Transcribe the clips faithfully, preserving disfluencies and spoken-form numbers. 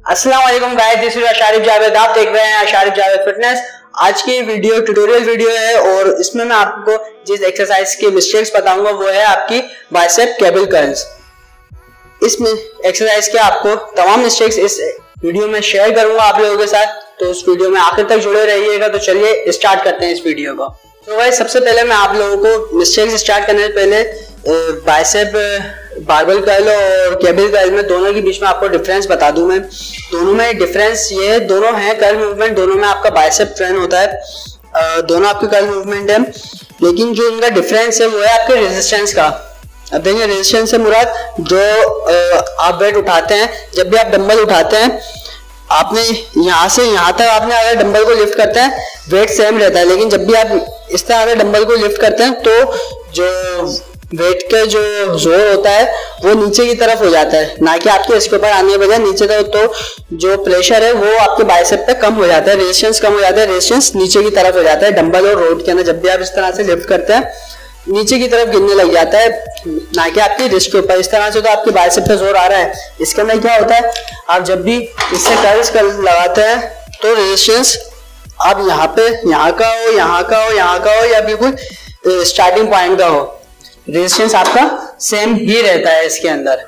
अस्सलाम वालेकुम guys, this is Asharif Javed. आप देख रहे हैं आशारिफ जावेद फिटनेस। आज की वीडियो ट्यूटोरियल वीडियो है और इसमें मैं आपको जिस एक्सरसाइज की मिस्टेक्स बताऊंगा वो है आपकी बाइसेप केबल कर्ल्स। इसमें एक्सरसाइज के आपको तमाम मिस्टेक्स इस वीडियो में शेयर करूंगा आप लोगों के साथ, तो इस वीडियो में आखिर तक जुड़े रहिएगा। तो चलिए स्टार्ट करते हैं इस वीडियो को। तो गाइस सबसे पहले मैं आप लोगों को मिस्टेक्स स्टार्ट करने से पहले बाइसेप बारबेल कर्ल और केबल कर्ल में दोनों के बीच में आपको डिफरेंस बता दूं। मैं दोनों में डिफरेंस ये है, दोनों है कर्ल मूवमेंट, दोनों में आपका बाइसेप ट्रेन होता है, दोनों आपके कर्ल मूवमेंट है, लेकिन जो इनका डिफरेंस है वो है आपके रेजिस्टेंस का। अब देखिए रेजिस्टेंस से मुराद जो आप वेट उठाते हैं, जब भी आप डंबल उठाते हैं आपने यहाँ से यहाँ तक आपने अगर डंबल को लिफ्ट करते हैं वेट सेम रहता है, लेकिन जब भी आप इस तरह अगर डंबल को लिफ्ट करते हैं तो जो वेट का जो जोर होता है वो नीचे की तरफ हो जाता है, ना कि आपके इसके ऊपर आने के बजाय नीचे तरफ। तो जो प्रेशर है वो आपके बाइसेप पे कम हो जाता है, रेजिस्टेंस कम हो जाता है, रेजिस्टेंस नीचे की तरफ हो जाता है। डंबल और रोड के अंदर जब भी आप इस तरह से लिफ्ट करते हैं नीचे की तरफ गिरने लग जाता है, ना कि आपकी रिस्ट के ऊपर। इस तरह से तो आपके बाइसेप पे जोर आ रहा है। इसके अंदर क्या होता है, आप जब भी इससे कर्ल्स कर लगाते हैं तो रेजिस्टेंस आप यहाँ पे यहाँ का हो यहाँ का हो यहाँ का हो या बिल्कुल स्टार्टिंग पॉइंट का हो, रेजिस्टेंस आपका सेम ही रहता है इसके अंदर।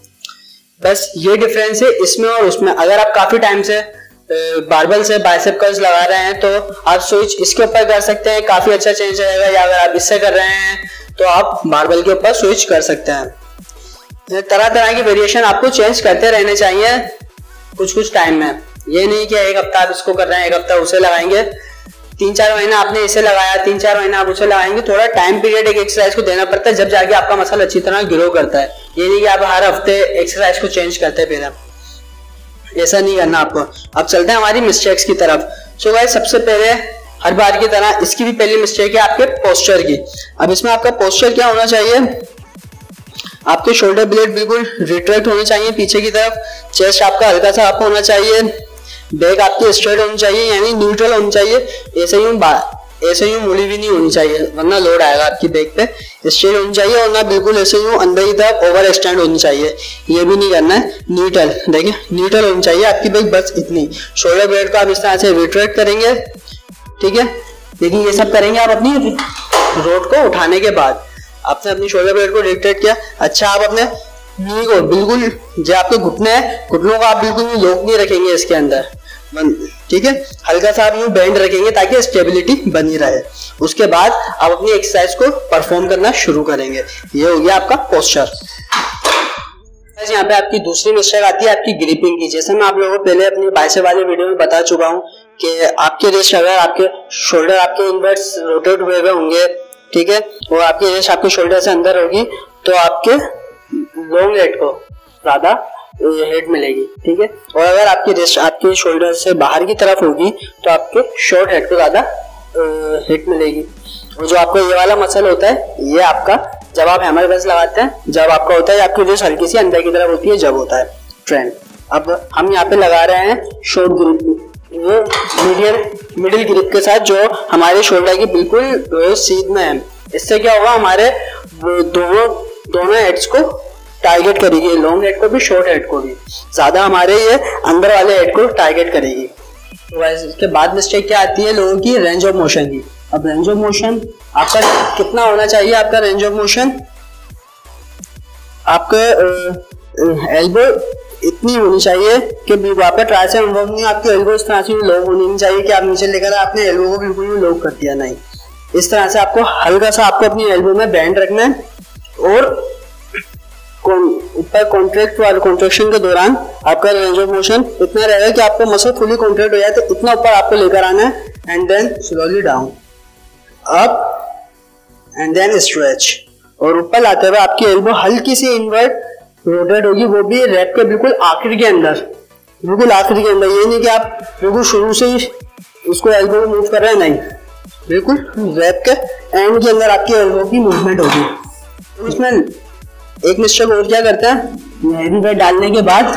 बस ये डिफरेंस है इसमें और उसमें। अगर आप काफी टाइम से बारबेल से बाइसेप कर्ल्स लगा रहे हैं तो आप स्विच इसके ऊपर कर सकते हैं, काफी अच्छा चेंज रहेगा। या अगर आप इससे कर रहे हैं तो आप बारबेल के ऊपर स्विच कर सकते हैं। तरह तरह की वेरिएशन आपको चेंज करते रहने चाहिए कुछ कुछ टाइम में। ये नहीं कि एक हफ्ता आप इसको कर रहे हैं एक हफ्ता उसे लगाएंगे, तीन चार महीना आपने इसे लगाया तीन चार महीना आप उसे लगाएंगे। थोड़ा टाइम पीरियड एक एक्सरसाइज को देना पड़ता है, जब जाके आपका मसल अच्छी तरह ग्रो करता है। ये नहीं कि आप हर हफ्ते एक्सरसाइज को चेंज करते फिर, ऐसा नहीं करना आपको। अब चलते हैं हमारी मिस्टेक्स की तरफ। सो गाइस सबसे पहले हर बार की तरह इसकी भी पहली मिस्टेक है आपके पोस्चर की। अब इसमें आपका पोस्चर क्या होना चाहिए, आपके शोल्डर ब्लेड बिल्कुल रिट्रैक्ट होने चाहिए पीछे की तरफ, चेस्ट आपका हल्का सा अप होना चाहिए, बैक आपकी स्ट्रेट होनी चाहिए यानी न्यूट्रल होनी चाहिए। ऐसे यूं ऐसे यूं मुड़ी भी नहीं होनी चाहिए वरना लोड आएगा आपकी बैक पे। स्ट्रेट होनी चाहिए और ना बिल्कुल ऐसे यूं अंदर की तरफ ओवर एक्सटेंड होनी चाहिए, ये भी नहीं करना है। न्यूट्रल, देखिए न्यूट्रल होनी चाहिए आपकी बैक, बस इतनी। शोल्डर ब्लेड को आप इस तरह से रिट्रैक्ट करेंगे, ठीक है। लेकिन ये सब करेंगे आप अपनी रोड को उठाने के बाद। आपने अपनी शोल्डर ब्लेड को रिट्रैक्ट किया, अच्छा आप अपने नी को बिल्कुल जो आपके घुटने हैं घुटनों को आप बिल्कुल लॉक नहीं रखेंगे इसके अंदर, ठीक है। हल्का सा आप यूं बेंड रखेंगे ताकि स्टेबिलिटी बनी रहे। उसके बाद आप अपनी एक्सरसाइज को परफॉर्म करना शुरू करेंगे। ये हो गया आपका पोस्चर। यहाँ पे आपकी दूसरी मिस्टेक आती है आपकी ग्रिपिंग की। जैसे मैं आप लोगों को पहले अपनी बाइसेप वाले वीडियो में बता चुका हूँ कि आपके रिस्ट अगर आपके शोल्डर आपके इनवर्ट्स रोटेट हुए हुए होंगे, ठीक है, और आपकी रिस्ट आपके शोल्डर से अंदर होगी तो आपके लॉन्ग हेड को ज्यादा हेड मिलेगी, ठीक है। और अगर आपकी रिस्ट आपके शोल्डर से बाहर की तरफ होगी तो आपके शॉर्ट हेड को ज्यादा हेड मिलेगी। और जो आपको ये वाला मसल होता है ये आपका जब आप हैमर प्रेस लगाते हैं, जब आपका होता है आपकी रिस्ट हल्की सी अंदर की तरफ होती है, जब होता है ट्रेंड। अब हम यहाँ पे लगा रहे हैं शॉर्ट ग्रिप, ये मीडियल मिडिल ग्रिप के साथ जो हमारे शोल्डर की बिल्कुल सीध में है। इससे क्या होगा, हमारे दोनों दोनों हेड्स को टारगेट करेगी, लॉन्ग हेड को भी शॉर्ट हेड को भी, ज्यादा हमारे ये अंदर वाले हेड को टारगेट करेगी। तो वैसे इसके बाद मिस्टेक क्या आती है लोगों की, रेंज ऑफ मोशन की। अब रेंज ऑफ मोशन आपका कितना होना चाहिए, आपका रेंज ऑफ मोशन आपका एल्बो इतनी होनी चाहिए कि वहाँ पे ट्राइसेप इन्वॉल्व नहीं, आपकी एल्बो इस तरह से लॉक होनी नहीं चाहिए कि आप नीचे लेकर आपने एल्बो को बिल्कुल भी लॉक कर दिया, नहीं। इस तरह से आपको हल्का सा आपको अपनी एल्बो में बैंड रखना है और ऊपर कॉन्ट्रैक्ट वाले कॉन्ट्रैक्शन के दौरान आपका रेंज ऑफ मोशन इतना रहेगा कि आपको मसल फुली कॉन्ट्रैक्ट हो जाए, तो इतना ऊपर आपको लेकर आना है and then slowly down up and then stretch. और ऊपर लाते हुए आपकी एल्बो हल्की सी इनवर्ट रोटेट होगी, वो भी रैप के बिल्कुल आखिर के अंदर, बिल्कुल आखिर के अंदर। ये नहीं कि आप बिल्कुल शुरू से ही उसको एल्बो को मूव कर रहे हैं, नहीं, बिल्कुल रैप के एंड के अंदर आपकी एल्बो की मूवमेंट होगी। उसमें एक मिस्टेक और क्या करते हैं, हैवी वेट डालने के बाद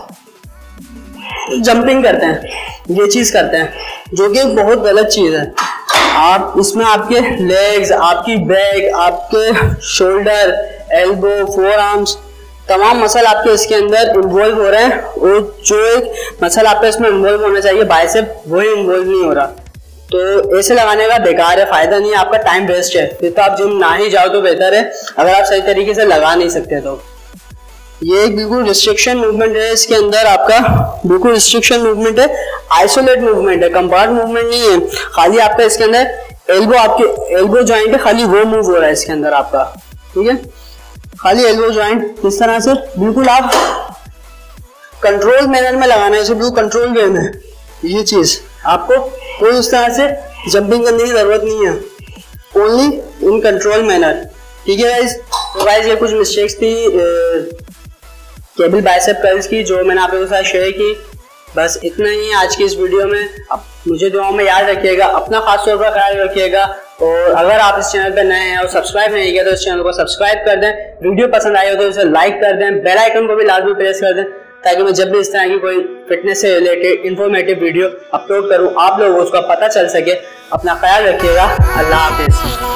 जंपिंग करते हैं, ये चीज करते हैं जो कि बहुत गलत चीज है। आप इसमें आपके लेग्स, आपकी बैक, आपके शोल्डर, एल्बो, फोर आर्म्स तमाम मसल आपके इसके अंदर इन्वॉल्व हो रहे हैं और जो एक मसल आपका इसमें इन्वॉल्व होना चाहिए बाइसेप, वही इन्वॉल्व नहीं हो रहा। तो ऐसे लगाने का बेकार है, फायदा नहीं है, आपका टाइम वेस्ट है। फिर तो आप जिम ना ही जाओ तो बेहतर है, अगर आप सही तरीके से लगा नहीं सकते तो। ये एक बिल्कुल रिस्ट्रिक्शन मूवमेंट है, इसके अंदर आपका बिल्कुल रिस्ट्रिक्शन मूवमेंट है, आइसोलेट मूवमेंट है, कंपार्ट मूवमेंट नहीं है। खाली आपका इसके अंदर एल्बो, आपके एल्बो जॉइंट है, खाली वो मूव हो रहा है इसके अंदर आपका, ठीक है। खाली एल्बो जॉइंट इस तरह से बिल्कुल आप कंट्रोल मैनर में लगाना है, बिल्कुल कंट्रोल वे में। ये चीज आपको कोई उस तरह से जंपिंग करने की जरूरत नहीं है, ओनली इन कंट्रोल मैनर, ठीक है गाइस। तो गाइस ये कुछ मिस्टेक्स थी केबल बाइसेप कर्ल्स की जो मैंने आप लोगों के साथ शेयर की। बस इतना ही आज की इस वीडियो में। अब मुझे दुआओं में याद रखिएगा, अपना खास तौर पर ख्याल रखिएगा, और अगर आप इस चैनल पर नए हैं और सब्सक्राइब नहीं किया तो इस चैनल को सब्सक्राइब कर दें। वीडियो पसंद आई हो तो इसे लाइक कर दें, बेल आइकन को भी लाजमी प्रेस कर दें, ताकि मैं जब भी इस तरह की कोई फिटनेस से रिलेटेड इंफॉर्मेटिव वीडियो अपलोड करूं आप लोगों को उसका पता चल सके। अपना ख्याल रखिएगा, अल्लाह हाफिज़।